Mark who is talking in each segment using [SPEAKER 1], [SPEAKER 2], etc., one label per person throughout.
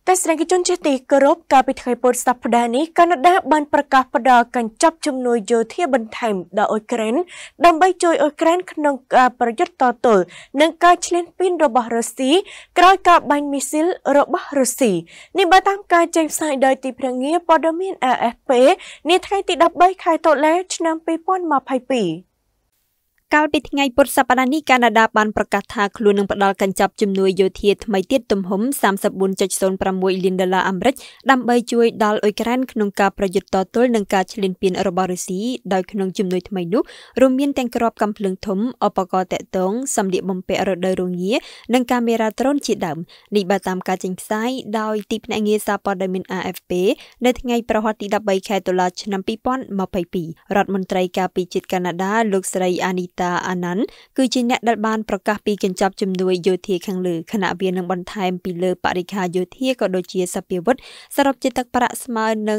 [SPEAKER 1] แต่แสดงกิจจุนตีกรบการปิดไขปนสัปดาห์นี้แคนาดาบันประกาศประดาการจับจุมนุยโยเทียบันไทม์ดาวอุยแกรนดำใบจอยอุยแกรนขนมการประยุทธ์ต่อตัวนังการเชลนปินระบารัสซีกลายกับบันมิสิลระบารัสซีนี่มาตามการแจ้งสายโดยตีพระเงียปอดมินAFPนี่ไทยติดดับใบไข่ตัวแล้วชนำไปป้อนมาภายปี
[SPEAKER 2] កាលពីថ្ងៃពុធសប្តាហ៍នេះកាណាដាបានប្រកាសថាខ្លួននឹងផ្ដល់កញ្ចប់ជំនួយយោធាថ្មីទៀតទំហំ $34.06 លានអាមេរិកដើម្បីជួយដល់អ៊ុយក្រែនក្នុងការប្រយុទ្ធតទល់នឹងការឈ្លានពានរបស់រុស្ស៊ីដោយក្នុងជំនួយថ្មីនោះរួមមានទាំងគ្រាប់កាំភ្លើងធំឧបករណ៍តាក់ទងសម្លៀកបំពាក់រដូវរងានិងកាមេរ៉ាដ្រូនជាដើមនេះបើតាមការចេញផ្សាយដោយទីភ្នាក់ងារសារព័ត៌មាន AFP នៅថ្ងៃប្រហ័សទី13ខែតុលាឆ្នាំ2022រដ្ឋមន្ត្រីការពារជាតិកាណាដាលោកស្រីអានីតាអាណាន់គឺជាអ្នកដែលបានប្រកាសពីកញ្ចប់ជំនួយយោធាខាងលើខណៈវានឹងបន្ថែមពីលើបរិក្ខារយោធាក៏ដូចជាសព្វាវុធសរុបជាទឹកប្រាក់ស្មើនឹង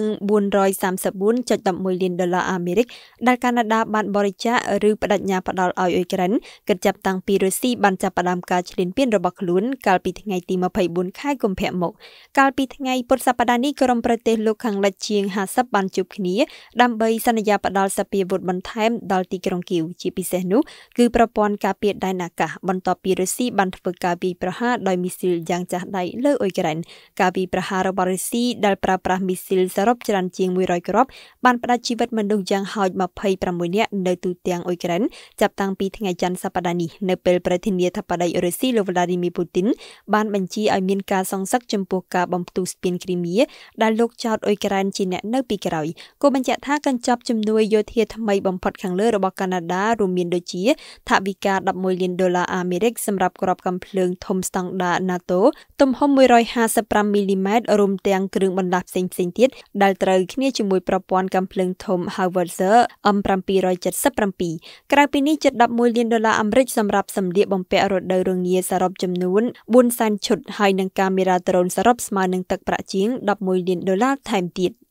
[SPEAKER 2] $434.11 លានអាមេរិកដែលកាណាដាបានបរិច្ចាគឬបដិញ្ញាផ្ដល់ឲ្យអ៊ុយក្រែនគិតចាប់តាំងពីរុស្ស៊ីបានចាប់ផ្ដើមការឈ្លានពានរបស់ខ្លួនកាលពីថ្ងៃទី24ខែកុម្ភៈមកកាលពីថ្ងៃពុធសប្តាហ៍នេះក្រុមប្រទេសលោកខាងលិចជាង50បានជួបគ្នាដើម្បីសន្យាផ្ដល់សព្វាវុធបន្ថែមដល់ទីក្រុងគីវជាពិសេសនោះគឺប្រព័ន្ធការពារដែនអាកាសបន្ទាប់ពីរុស្ស៊ីបានធ្វើការវាយប្រហារដោយមីស៊ីលយ៉ាងចាស់ដៃលើអ៊ុយក្រែនការវាយប្រហាររបស់រុស្ស៊ីដែលប្រើប្រាស់មីស៊ីលសរុបច្រើនជាង100គ្រាប់បានផ្តាច់ជីវិតមនុស្សយ៉ាងហោច26នាក់នៅទូទាំងអ៊ុយក្រែនចាប់តាំងពីថ្ងៃច័ន្ទសប្តាហ៍នេះនៅពេលប្រធានាធិបតីរុស្ស៊ីលោក Vladimir Putin បានបញ្ជាឲ្យមានការសងសឹកចំពោះការបំផ្ទុះស្ពានគ្រីមៀដែលលោកចោទអ៊ុយក្រែនជាអ្នកនៅពីក្រោយគូបញ្ជាក់ថាកញ្ចប់ជំនួយយោធាថ្មីបំផុតខាងលើរបស់កាណាដារួមមានដូចជាថវិកា$11 លានអាមេរិកសម្រាប់គ្រាប់កាំភ្លើងធំស្តង់ដារ NATO ទំហំ155មីលីម៉ែត្ររួមទាំងគ្រឿងបន្លាស់ផ្សេងៗទៀតដែលត្រូវគ្នាជាមួយប្រព័ន្ធកាំភ្លើងធំ Howitzer M777 ក្រៅពីនេះជិត$11 លានអាមេរិកសម្រាប់សម្លៀកបំពាក់រដូវរងាសរុបចំនួន400,000ឈុតហើយនឹងកាមេរ៉ាដ្រូនសរុបស្មើនឹងទឹកប្រាក់ជាង$11 លានថែមទៀត